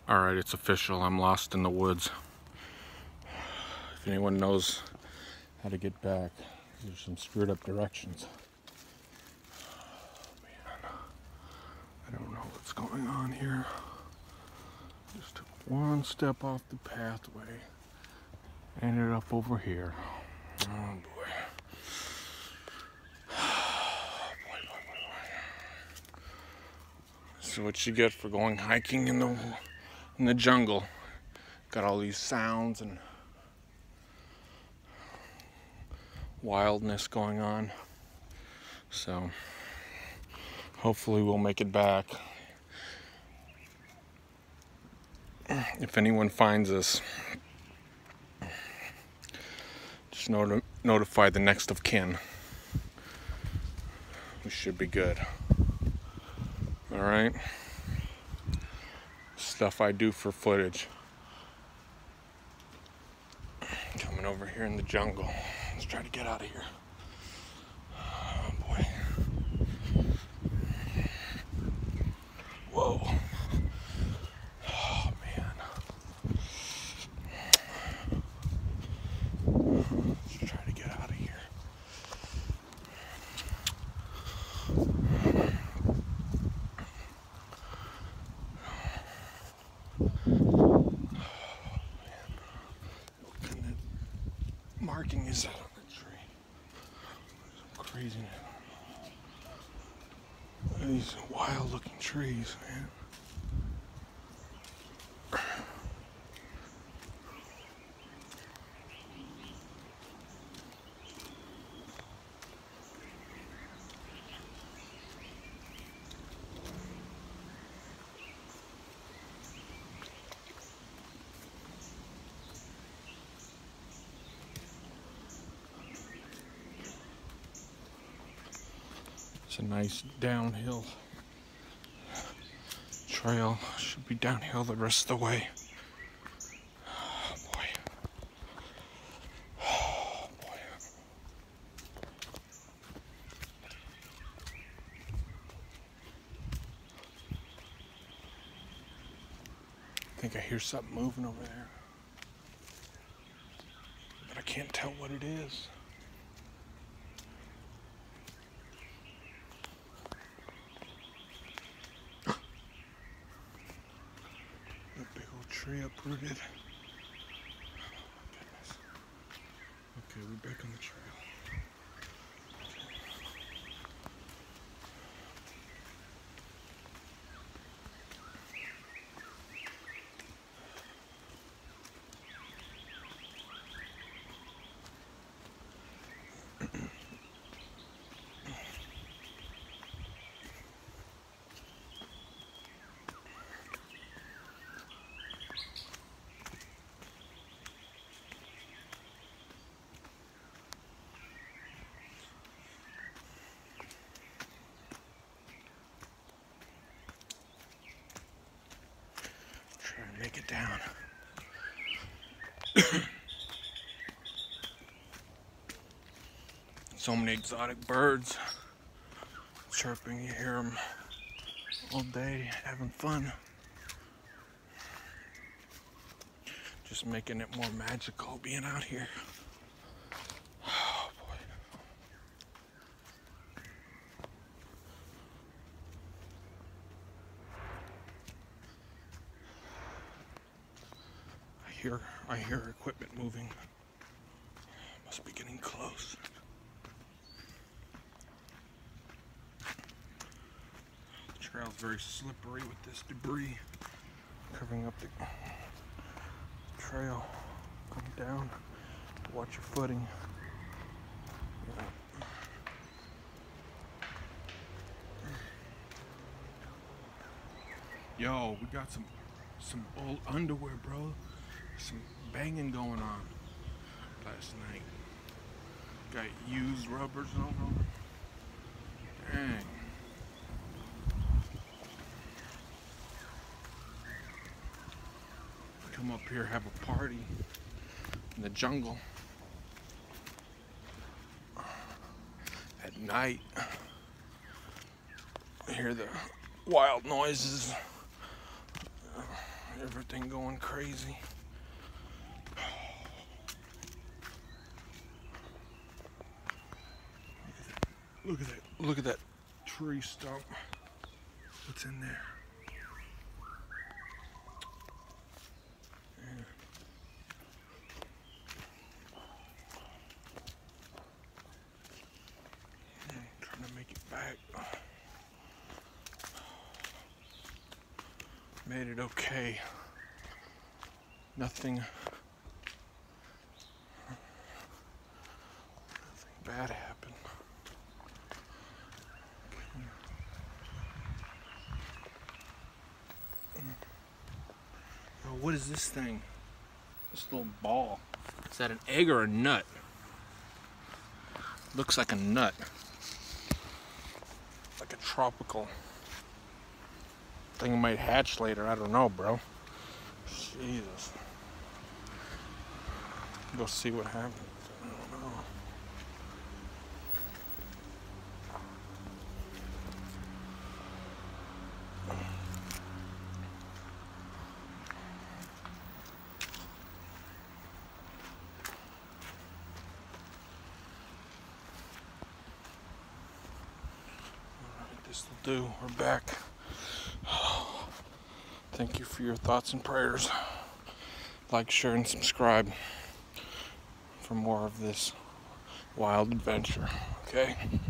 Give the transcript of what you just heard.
Alright, it's official. I'm lost in the woods. If anyone knows how to get back, there's some screwed up directions. Man, I don't know what's going on here. Just took one step off the pathway. Ended up over here. Oh boy. This is what you get for going hiking in the jungle. Got all these sounds and wildness going on. So hopefully we'll make it back. If anyone finds us, just notify the next of kin. We should be good. Alright? Stuff I do for footage. Coming over here in the jungle. Let's try to get out of here. Oh boy. Whoa. Oh man. Let's try to get out of here. Marking is out on the tree. Some craziness. These wild looking trees, man. It's a nice downhill trail. Should be downhill the rest of the way. Oh boy. Oh boy. I think I hear something moving over there, but I can't tell what it is. Tree uprooted. Goodness. Okay, we're back on the trail. Make it down. So many exotic birds chirping. You hear them all day, having fun. Just making it more magical being out here. Oh boy. I hear equipment moving. Must be getting close. The trail's very slippery with this debris covering up the trail. Come down. Watch your footing. Yo, we got some old underwear, bro. Some banging going on last night. Got used rubbers on them. Dang. Come up here, have a party in the jungle at night. Hear the wild noises. Everything going crazy. Look at that. Look at that tree stump. What's in there? Yeah. I'm trying to make it back. Made it okay. Nothing bad happened. Oh, what is this thing? This little ball. Is that an egg or a nut? Looks like a nut. Like a tropical thing might hatch later. I don't know, bro. Jesus. Go see what happens. I don't know. This will do. We're back. Thank you for your thoughts and prayers. Like, share, and subscribe for more of this wild adventure. Okay?